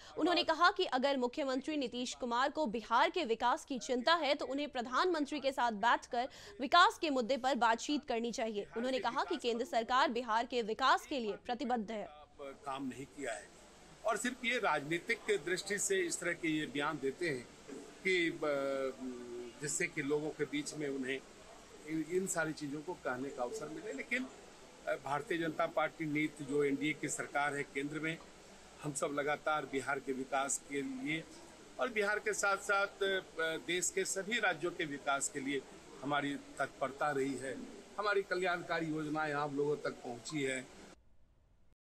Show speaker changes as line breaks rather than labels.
उन्होंने कहा कि अगर मुख्यमंत्री नीतीश कुमार को बिहार के विकास की चिंता है तो उन्हें प्रधानमंत्री के साथ बैठकर विकास के मुद्दे पर बातचीत करनी चाहिए। उन्होंने कहा कि केंद्र सरकार बिहार के विकास के लिए प्रतिबद्ध है।
काम नहीं किया है और सिर्फ ये राजनीतिक दृष्टि से इस तरह के ये बयान देते हैं कि जिससे कि लोगों के बीच में उन्हें इन सारी चीज़ों को कहने का अवसर मिले। लेकिन भारतीय जनता पार्टी नीति जो एनडीए की सरकार है केंद्र में, हम सब लगातार बिहार के विकास के लिए और बिहार के साथ साथ देश के सभी राज्यों के विकास के लिए हमारी तत्परता रही है। हमारी कल्याणकारी योजनाएं आम लोगों तक पहुंची है।